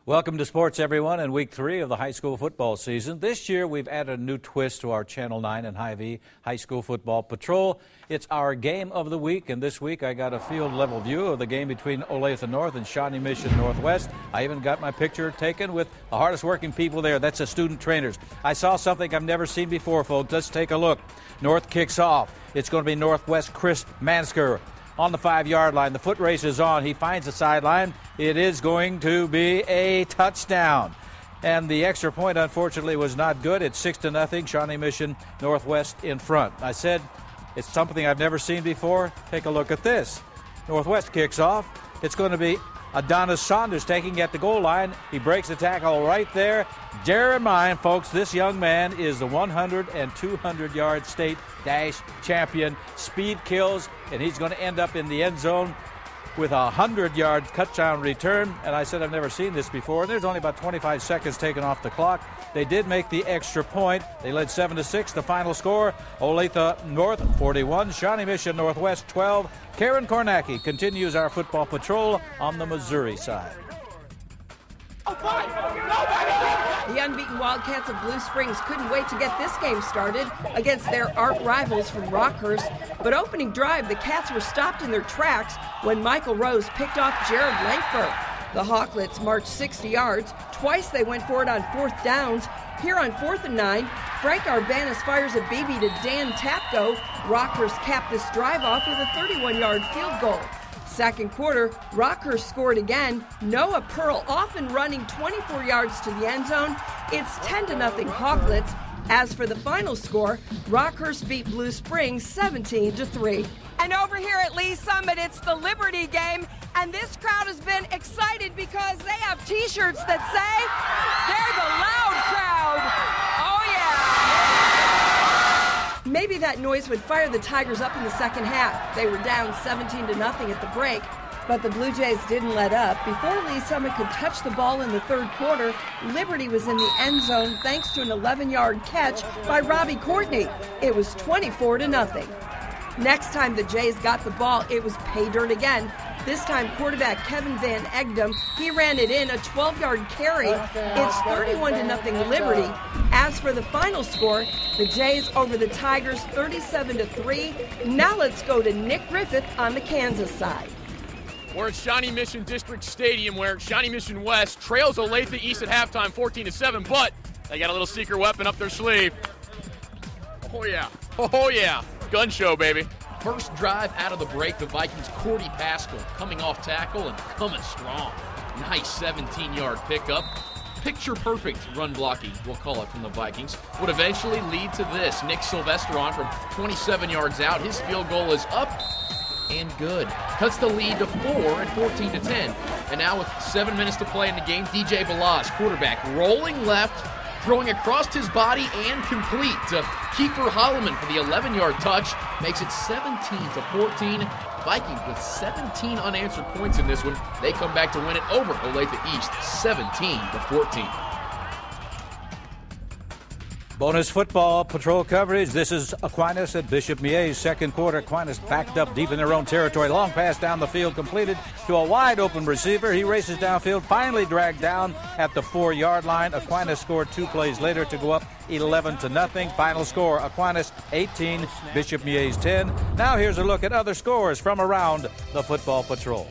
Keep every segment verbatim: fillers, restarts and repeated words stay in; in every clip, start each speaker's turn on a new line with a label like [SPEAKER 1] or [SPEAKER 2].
[SPEAKER 1] Welcome to sports, everyone, in week three of the high school football season. This year, we've added a new twist to our Channel nine and Hy-Vee High School Football Patrol. It's our game of the week, and this week I got a field-level view of the game between Olathe North and Shawnee Mission Northwest. I even got my picture taken with the hardest-working people there. That's the student trainers. I saw something I've never seen before, folks. Let's take a look. North kicks off. It's going to be Northwest Chris Mansker on the five-yard line. The foot race is on. He finds the sideline. It is going to be a touchdown. And the extra point, unfortunately, was not good. It's six to nothing. Shawnee Mission Northwest in front. I said it's something I've never seen before. Take a look at this. Northwest kicks off. It's going to be Adonis Saunders taking at the goal line. He breaks the tackle right there. Bear in mind, folks, this young man is the one hundred and two hundred yard state dash champion. Speed kills, and he's going to end up in the end zone with a one hundred yard touchdown return. And I said I've never seen this before. And there's only about twenty-five seconds taken off the clock. They did make the extra point. They led seven to six. The final score, Olathe North forty-one, Shawnee Mission Northwest twelve. Karen Kornacki continues our football patrol on the Missouri side.
[SPEAKER 2] The unbeaten Wildcats of Blue Springs couldn't wait to get this game started against their arch rivals from Rockhurst. But opening drive, the Cats were stopped in their tracks when Michael Rose picked off Jared Langford. The Hawklets marched sixty yards. Twice they went for it on fourth downs. Here on fourth and nine, Frank Arbanis fires a B B to Dan Tapko. Rockhurst capped this drive off with a thirty-one yard field goal. Second quarter, Rockhurst scored again. Noah Pearl off and running twenty-four yards to the end zone. It's ten to nothing Hawklets. As for the final score, Rockhurst beat Blue Springs seventeen to three.
[SPEAKER 3] And over here at Lee Summit, it's the Liberty game, and this crowd has been excited because they have T-shirts that say they're the loud crowd. Oh yeah!
[SPEAKER 2] Maybe that noise would fire the Tigers up in the second half. They were down seventeen to nothing at the break, but the Blue Jays didn't let up. Before Lee Summit could touch the ball in the third quarter, Liberty was in the end zone thanks to an eleven yard catch by Robbie Courtney. It was twenty-four to nothing. Next time the Jays got the ball, it was pay dirt again. This time, quarterback Kevin Van Egdom, he ran it in, a twelve yard carry. It's thirty-one to nothing Liberty. As for the final score, the Jays over the Tigers thirty-seven to three. Now let's go to Nick Griffith on the Kansas side.
[SPEAKER 4] We're at Shawnee Mission District Stadium, where Shawnee Mission West trails Olathe East at halftime fourteen to seven, but they got a little secret weapon up their sleeve. Oh yeah, oh yeah, gun show, baby.
[SPEAKER 5] First drive out of the break, the Vikings' Cordy Pascal coming off tackle and coming strong. Nice seventeen yard pickup. Picture perfect run blocking, we'll call it, from the Vikings. Would eventually lead to this. Nick Silvestron from twenty-seven yards out. His field goal is up and good. Cuts the lead to four at fourteen to ten. And now with seven minutes to play in the game, D J Balaz, quarterback, rolling left, throwing across his body and complete to Kiefer Holloman for the eleven yard touch. Makes it seventeen to fourteen. Vikings with seventeen unanswered points in this one. They come back to win it over Olathe East, seventeen to fourteen.
[SPEAKER 1] Bonus football patrol coverage. This is Aquinas at Bishop Miers. Second quarter, Aquinas backed up deep in their own territory. Long pass down the field completed to a wide open receiver. He races downfield, finally dragged down at the four yard line. Aquinas scored two plays later to go up eleven to nothing. Final score, Aquinas eighteen, Bishop Miers ten. Now here's a look at other scores from around the football patrol.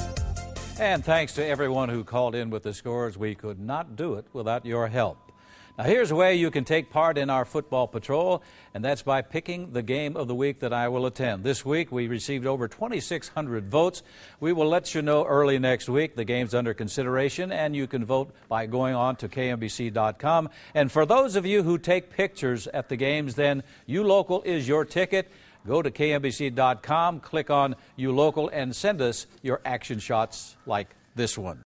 [SPEAKER 1] And thanks to everyone who called in with the scores. We could not do it without your help. Now, here's a way you can take part in our football patrol, and that's by picking the game of the week that I will attend. This week, we received over twenty-six hundred votes. We will let you know early next week. The game's under consideration, and you can vote by going on to K M B C dot com. And for those of you who take pictures at the games, then ULocal is your ticket. Go to K M B C dot com, click on ULocal, and send us your action shots like this one.